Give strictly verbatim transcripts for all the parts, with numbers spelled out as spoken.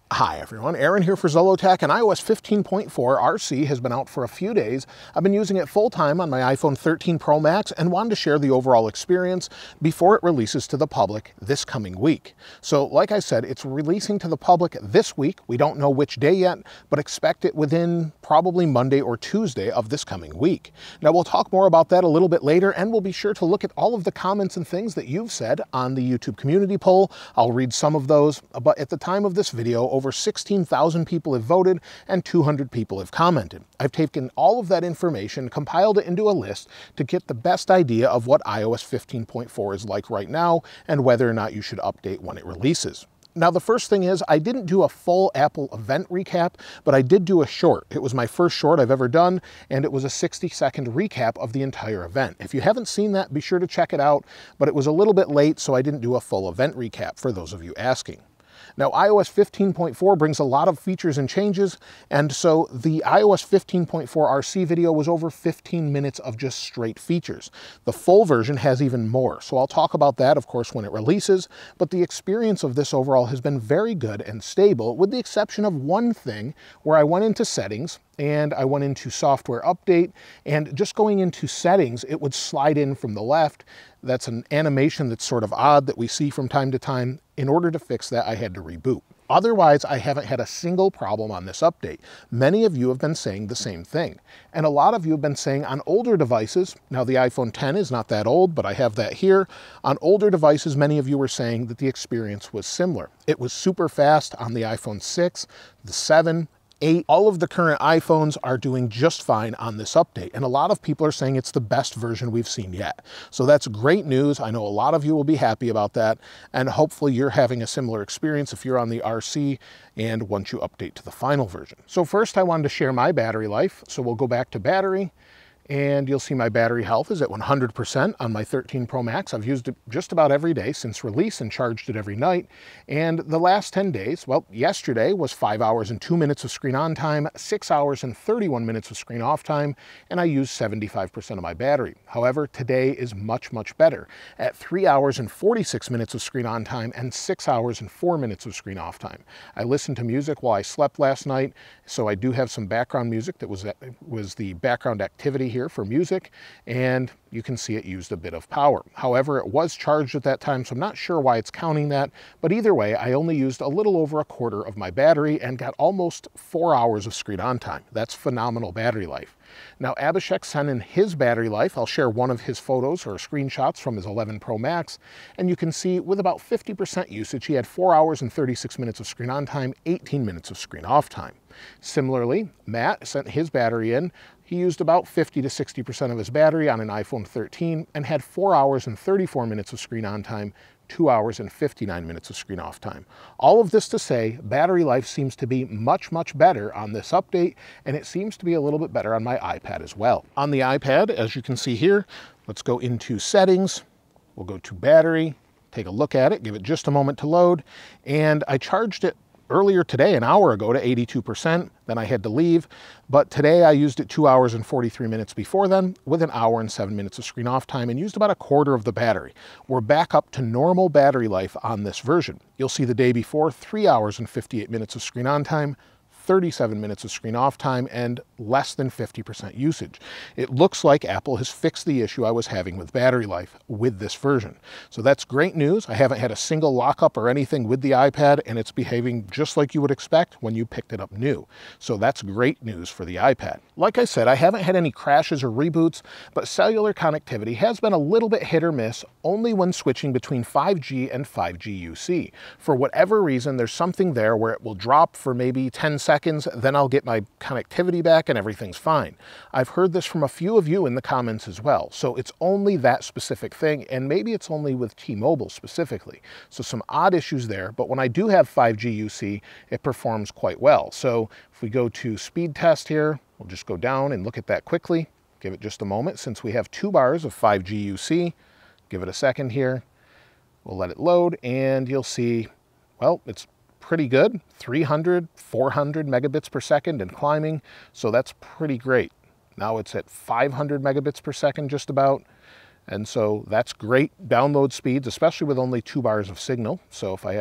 Hi everyone, Aaron here for Zollotech, and i O S fifteen point four R C has been out for a few days. I've been using it full time on my iPhone thirteen Pro Max and wanted to share the overall experience before it releases to the public this coming week. So like I said, it's releasing to the public this week. We don't know which day yet, but expect it within probably Monday or Tuesday of this coming week. Now we'll talk more about that a little bit later, and we'll be sure to look at all of the comments and things that you've said on the YouTube community poll. I'll read some of those, but at the time of this video, over sixteen thousand people have voted and two hundred people have commented. I've taken all of that information, compiled it into a list to get the best idea of what i O S fifteen point four is like right now and whether or not you should update when it releases. Now, the first thing is I didn't do a full Apple event recap, but I did do a short. It was my first short I've ever done, and it was a sixty second recap of the entire event. If you haven't seen that, be sure to check it out, but it was a little bit late, so I didn't do a full event recap for those of you asking. Now, i O S fifteen point four brings a lot of features and changes, and so the i O S fifteen point four R C video was over fifteen minutes of just straight features. The full version has even more, so I'll talk about that, of course, when it releases, but the experience of this overall has been very good and stable, with the exception of one thing where I went into settings, and I went into software update, and just going into settings, it would slide in from the left. That's an animation that's sort of odd that we see from time to time. In order to fix that, I had to reboot. Otherwise, I haven't had a single problem on this update. Many of you have been saying the same thing. And a lot of you have been saying on older devices, now the iPhone ten is not that old, but I have that here. On older devices, many of you were saying that the experience was similar. It was super fast on the iPhone six, the seven, eight, all of the current iPhones are doing just fine on this update. And a lot of people are saying it's the best version we've seen yet. So that's great news. I know a lot of you will be happy about that. And hopefully you're having a similar experience if you're on the R C and once you update to the final version. So first I wanted to share my battery life. So we'll go back to battery. And you'll see my battery health is at one hundred percent on my thirteen Pro Max. I've used it just about every day since release and charged it every night. And the last ten days, well, yesterday was five hours and two minutes of screen on time, six hours and thirty-one minutes of screen off time, and I used seventy-five percent of my battery. However, today is much, much better at three hours and forty-six minutes of screen on time and six hours and four minutes of screen off time. I listened to music while I slept last night, so I do have some background music that was, was the background activity here for music, and you can see it used a bit of power. However, it was charged at that time, so I'm not sure why it's counting that, but either way, I only used a little over a quarter of my battery and got almost four hours of screen on time. That's phenomenal battery life. Now, Abhishek sent in his battery life. I'll share one of his photos or screenshots from his eleven Pro Max, and you can see with about fifty percent usage, he had four hours and thirty-six minutes of screen on time, eighteen minutes of screen off time. Similarly, Matt sent his battery in. He used about fifty to sixty percent of his battery on an iPhone thirteen and had four hours and thirty-four minutes of screen on time, two hours and fifty-nine minutes of screen off time. All of this to say, battery life seems to be much, much better on this update, and it seems to be a little bit better on my iPad as well. On the iPad, as you can see here, let's go into settings. We'll go to battery, take a look at it, give it just a moment to load, and I charged it earlier today, an hour ago, to eighty-two percent, then I had to leave, but today I used it two hours and forty-three minutes before then with an hour and seven minutes of screen off time and used about a quarter of the battery. We're back up to normal battery life on this version. You'll see the day before, three hours and fifty-eight minutes of screen on time, thirty-seven minutes of screen off time, and less than fifty percent usage. It looks like Apple has fixed the issue I was having with battery life with this version. So that's great news. I haven't had a single lockup or anything with the iPad, and it's behaving just like you would expect when you picked it up new. So that's great news for the iPad. Like I said, I haven't had any crashes or reboots, but cellular connectivity has been a little bit hit or miss only when switching between five G and five G U C. For whatever reason, there's something there where it will drop for maybe ten seconds Seconds, then I'll get my connectivity back and everything's fine. I've heard this from a few of you in the comments as well. So it's only that specific thing, and maybe it's only with T-Mobile specifically. So some odd issues there, but when I do have five G U C, it performs quite well. So if we go to speed test here, we'll just go down and look at that quickly. Give it just a moment since we have two bars of five G U C. Give it a second here. We'll let it load, and you'll see, well, it's pretty good, three hundred, four hundred megabits per second and climbing, so that's pretty great. Now it's at five hundred megabits per second just about, and so that's great download speeds, especially with only two bars of signal. So if I had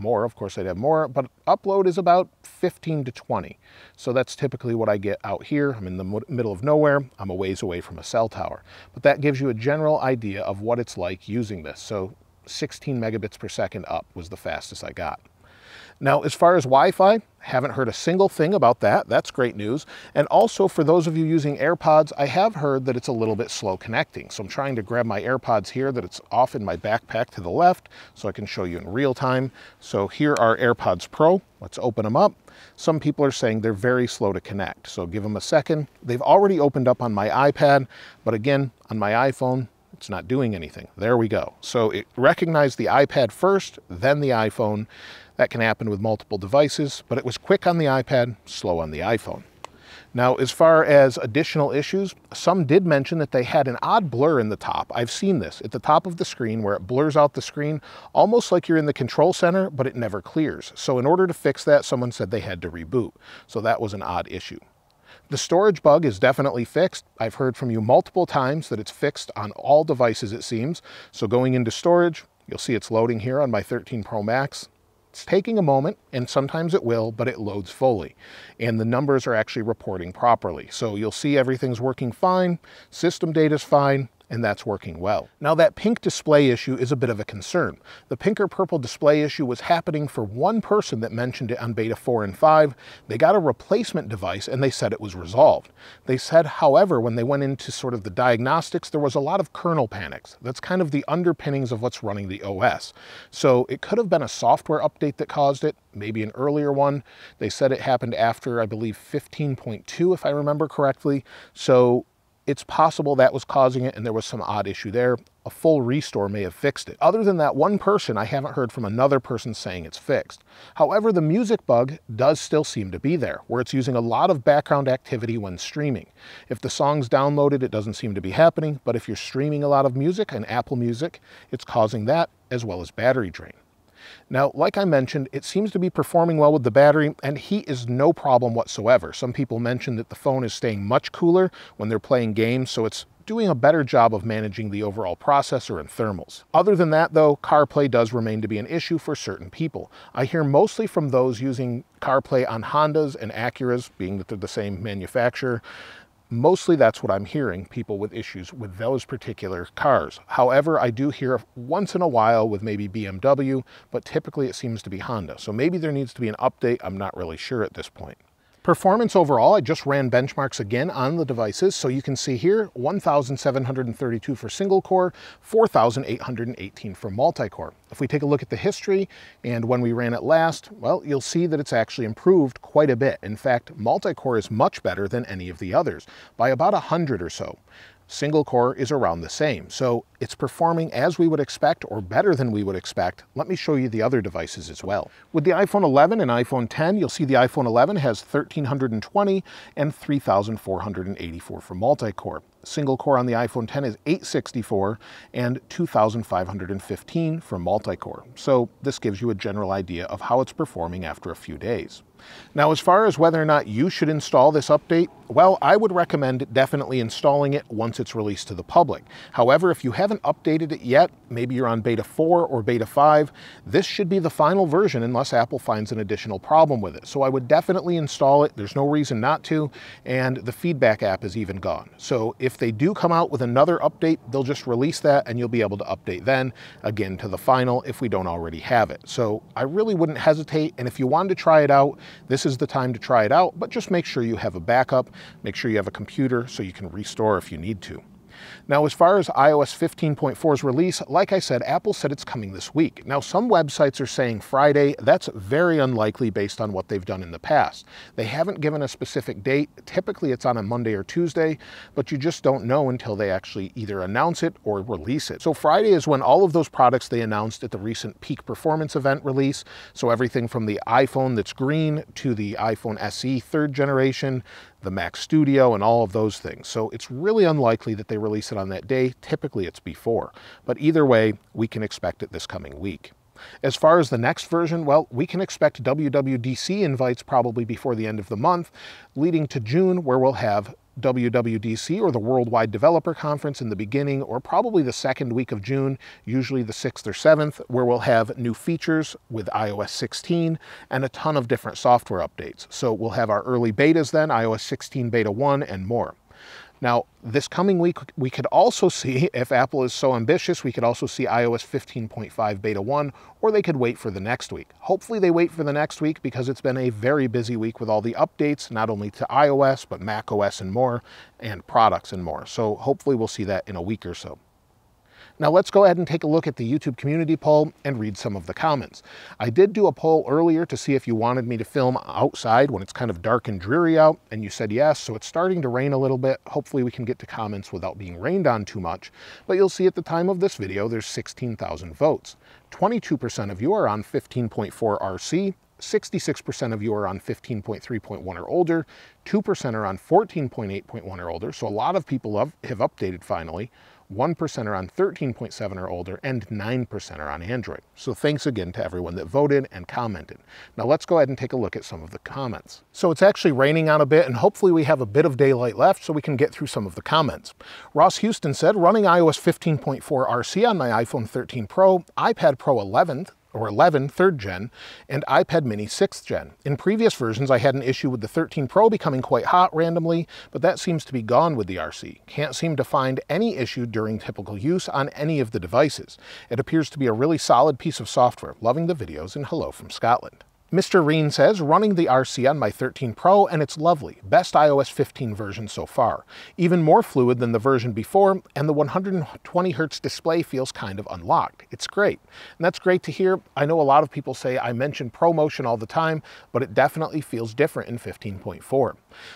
more. Of course, I'd have more, but upload is about fifteen to twenty. So that's typically what I get out here. I'm in the middle of nowhere. I'm a ways away from a cell tower. But that gives you a general idea of what it's like using this. So sixteen megabits per second up was the fastest I got. Now, as far as Wi-Fi, haven't heard a single thing about that. That's great news. And also for those of you using AirPods, I have heard that it's a little bit slow connecting. So I'm trying to grab my AirPods here that it's off in my backpack to the left so I can show you in real time. So here are AirPods Pro. Let's open them up. Some people are saying they're very slow to connect. So give them a second. They've already opened up on my iPad, but again, on my iPhone, it's not doing anything. There we go. So it recognized the iPad first, then the iPhone. That can happen with multiple devices, but it was quick on the iPad, slow on the iPhone. Now, as far as additional issues, some did mention that they had an odd blur in the top. I've seen this at the top of the screen where it blurs out the screen, almost like you're in the control center, but it never clears. So in order to fix that, someone said they had to reboot. So that was an odd issue. The storage bug is definitely fixed. I've heard from you multiple times that it's fixed on all devices, it seems. So going into storage, you'll see it's loading here on my thirteen Pro Max. It's taking a moment, and sometimes it will, but it loads fully. And the numbers are actually reporting properly. So you'll see everything's working fine, system data's fine, and that's working well. Now that pink display issue is a bit of a concern. The pink or purple display issue was happening for one person that mentioned it on beta four and five. They got a replacement device and they said it was resolved. They said, however, when they went into sort of the diagnostics, there was a lot of kernel panics. That's kind of the underpinnings of what's running the O S. So it could have been a software update that caused it, maybe an earlier one. They said it happened after, I believe, fifteen point two, if I remember correctly. So it's possible that was causing it and there was some odd issue there. A full restore may have fixed it. Other than that one person, I haven't heard from another person saying it's fixed. However, the music bug does still seem to be there, where it's using a lot of background activity when streaming. If the song's downloaded, it doesn't seem to be happening, but if you're streaming a lot of music on Apple Music, it's causing that as well as battery drain. Now, like I mentioned, it seems to be performing well with the battery, and heat is no problem whatsoever. Some people mentioned that the phone is staying much cooler when they're playing games, so it's doing a better job of managing the overall processor and thermals. Other than that, though, CarPlay does remain to be an issue for certain people. I hear mostly from those using CarPlay on Hondas and Acuras, being that they're the same manufacturer. Mostly that's what I'm hearing, people with issues with those particular cars. However, I do hear once in a while with maybe B M W, but typically it seems to be Honda. So maybe there needs to be an update. I'm not really sure at this point. Performance overall, I just ran benchmarks again on the devices. So you can see here, one thousand seven hundred thirty-two for single core, four thousand eight hundred eighteen for multi-core. If we take a look at the history and when we ran it last, well, you'll see that it's actually improved quite a bit. In fact, multi-core is much better than any of the others by about a hundred or so. Single core is around the same. So it's performing as we would expect or better than we would expect. Let me show you the other devices as well. With the iPhone eleven and iPhone ten, you'll see the iPhone eleven has one thousand three hundred twenty and three thousand four hundred eighty-four for multi-core. Single core on the iPhone ten is eight sixty-four and two thousand five hundred fifteen for multi-core. So this gives you a general idea of how it's performing after a few days. Now, as far as whether or not you should install this update, well, I would recommend definitely installing it once it's released to the public. However, if you haven't updated it yet, maybe you're on beta four or beta five, this should be the final version unless Apple finds an additional problem with it. So I would definitely install it. There's no reason not to. And the feedback app is even gone. So if they do come out with another update, they'll just release that and you'll be able to update then again to the final if we don't already have it. So I really wouldn't hesitate. And if you wanted to try it out, this is the time to try it out, but just make sure you have a backup, make sure you have a computer so you can restore if you need to. Now, as far as i O S fifteen point four's release, like I said, Apple said it's coming this week. Now, some websites are saying Friday. That's very unlikely based on what they've done in the past. They haven't given a specific date. Typically, it's on a Monday or Tuesday, but you just don't know until they actually either announce it or release it. So Friday is when all of those products they announced at the recent Peak Performance event release. So everything from the iPhone that's green to the iPhone S E third generation, the Mac Studio, and all of those things. So it's really unlikely that they release it on that day. Typically it's before, but either way, we can expect it this coming week. As far as the next version, well, we can expect W W D C invites probably before the end of the month, leading to June, where we'll have W W D C, or the Worldwide Developer Conference, in the beginning or probably the second week of June, usually the sixth or seventh, where we'll have new features with i O S sixteen and a ton of different software updates. So we'll have our early betas then, i O S sixteen Beta one and more. Now, this coming week, we could also see, if Apple is so ambitious, we could also see i O S fifteen point five Beta one, or they could wait for the next week. Hopefully they wait for the next week because it's been a very busy week with all the updates, not only to iOS, but macOS and more, and products and more. So hopefully we'll see that in a week or so. Now let's go ahead and take a look at the YouTube community poll and read some of the comments. I did do a poll earlier to see if you wanted me to film outside when it's kind of dark and dreary out, and you said yes, so it's starting to rain a little bit. Hopefully we can get to comments without being rained on too much, but you'll see at the time of this video there's sixteen thousand votes. twenty-two percent of you are on fifteen point four R C, sixty-six percent of you are on fifteen point three point one or older, two percent are on fourteen point eight point one or older, so a lot of people have, have updated finally. one percent are on thirteen point seven or older, and nine percent are on Android. So thanks again to everyone that voted and commented. Now let's go ahead and take a look at some of the comments. So it's actually raining out a bit, and hopefully we have a bit of daylight left so we can get through some of the comments. Ross Houston said, running i O S fifteen point four R C on my iPhone thirteen Pro, iPad Pro eleven, or eleven third gen, and iPad mini sixth gen. In previous versions, I had an issue with the thirteen Pro becoming quite hot randomly, but that seems to be gone with the R C. Can't seem to find any issue during typical use on any of the devices. It appears to be a really solid piece of software. Loving the videos, and hello from Scotland. Mister Reen says, running the R C on my thirteen Pro, and it's lovely. Best i O S fifteen version so far. Even more fluid than the version before, and the one hundred twenty hertz display feels kind of unlocked. It's great. And that's great to hear. I know a lot of people say I mention ProMotion all the time, but it definitely feels different in fifteen point four.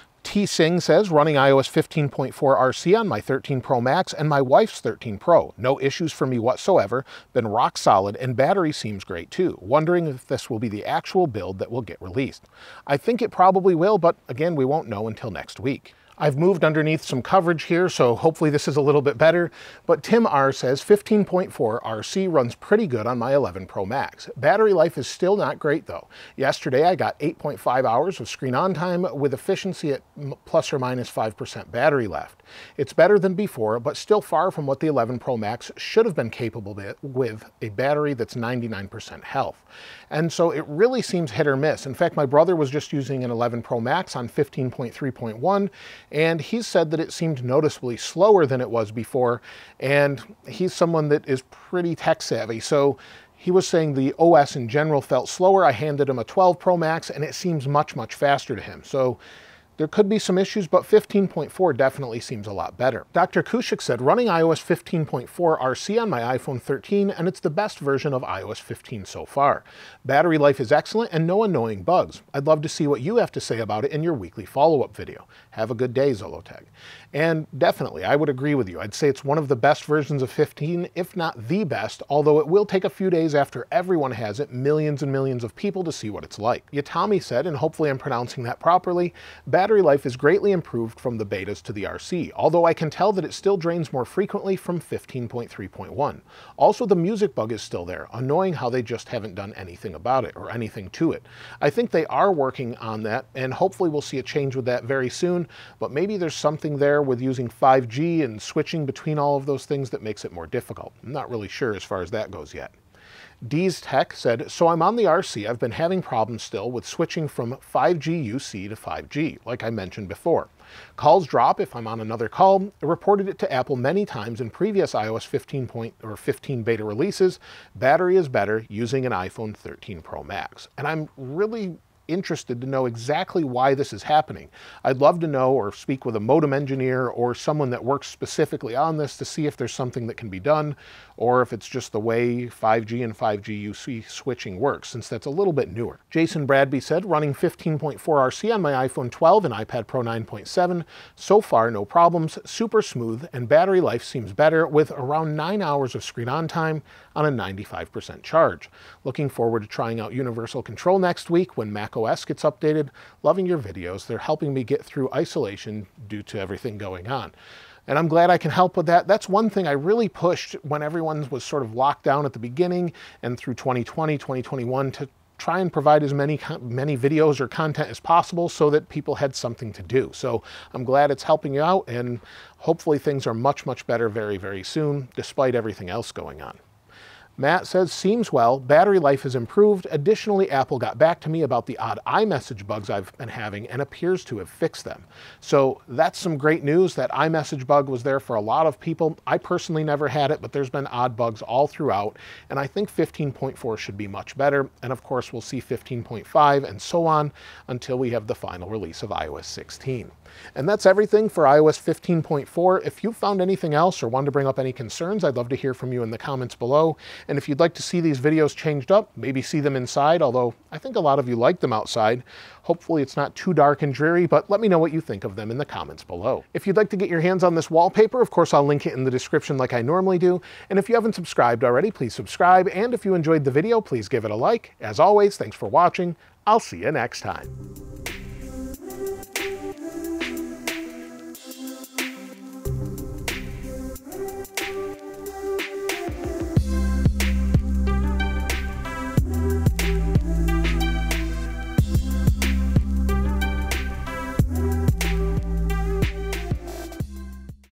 T Singh says, running i O S fifteen point four R C on my thirteen Pro Max and my wife's thirteen Pro. No issues for me whatsoever, been rock solid, and battery seems great too. Wondering if this will be the actual build that will get released. I think it probably will, but again, we won't know until next week. I've moved underneath some coverage here, so hopefully this is a little bit better, but Tim R says fifteen point four R C runs pretty good on my eleven Pro Max. Battery life is still not great though. Yesterday I got eight point five hours of screen on time with efficiency at plus or minus five percent battery left. It's better than before, but still far from what the eleven Pro Max should have been capable with, a battery that's ninety-nine percent health. And so it really seems hit or miss. In fact, my brother was just using an eleven Pro Max on fifteen point three point one, and he said that it seemed noticeably slower than it was before, and he's someone that is pretty tech savvy, so he was saying the O S in general felt slower. I handed him a twelve Pro Max, and it seems much, much faster to him. So there could be some issues, but fifteen point four definitely seems a lot better. Doctor Kushik said, running i O S fifteen point four R C on my iPhone thirteen, and it's the best version of i O S fifteen so far. Battery life is excellent and no annoying bugs. I'd love to see what you have to say about it in your weekly follow-up video. Have a good day, Zollotech. And definitely, I would agree with you. I'd say it's one of the best versions of fifteen, if not the best, although it will take a few days after everyone has it, millions and millions of people, to see what it's like. Yatami said, and hopefully I'm pronouncing that properly, battery life is greatly improved from the betas to the R C, although I can tell that it still drains more frequently from fifteen point three point one. Also, the music bug is still there, annoying how they just haven't done anything about it or anything to it. I think they are working on that, and hopefully we'll see a change with that very soon, but maybe there's something there with using five G and switching between all of those things that makes it more difficult. I'm not really sure as far as that goes yet. D's Tech said, so I'm on the R C. I've been having problems still with switching from five G U C to five G, like I mentioned before. Calls drop if I'm on another call. I reported it to Apple many times in previous i O S fifteen point or fifteen beta releases. Battery is better using an iPhone thirteen Pro Max. And I'm really interested to know exactly why this is happening. I'd love to know or speak with a modem engineer or someone that works specifically on this to see if there's something that can be done, or if it's just the way five G and five G U C switching works, since that's a little bit newer. Jason Bradby said, running fifteen point four R C on my iPhone twelve and iPad Pro nine point seven. So far, no problems, super smooth, and battery life seems better with around nine hours of screen on time on a ninety-five percent charge. Looking forward to trying out Universal Control next week when macOS gets updated. Loving your videos. They're helping me get through isolation due to everything going on. And I'm glad I can help with that. That's one thing I really pushed when everyone was sort of locked down at the beginning and through twenty twenty, twenty twenty-one to try and provide as many many videos or content as possible so that people had something to do. So I'm glad it's helping you out, and hopefully things are much, much better very, very soon, despite everything else going on. Matt says, seems well, battery life has improved. Additionally, Apple got back to me about the odd iMessage bugs I've been having and appears to have fixed them. So that's some great news. That iMessage bug was there for a lot of people. I personally never had it, but there's been odd bugs all throughout, and I think fifteen point four should be much better. And of course, we'll see fifteen point five and so on until we have the final release of i O S sixteen. And that's everything for i O S fifteen point four. If you found anything else or wanted to bring up any concerns, I'd love to hear from you in the comments below. And if you'd like to see these videos changed up, maybe see them inside, although I think a lot of you like them outside. Hopefully it's not too dark and dreary, but let me know what you think of them in the comments below. If you'd like to get your hands on this wallpaper, of course, I'll link it in the description like I normally do. And if you haven't subscribed already, please subscribe. And if you enjoyed the video, please give it a like. As always, thanks for watching. I'll see you next time.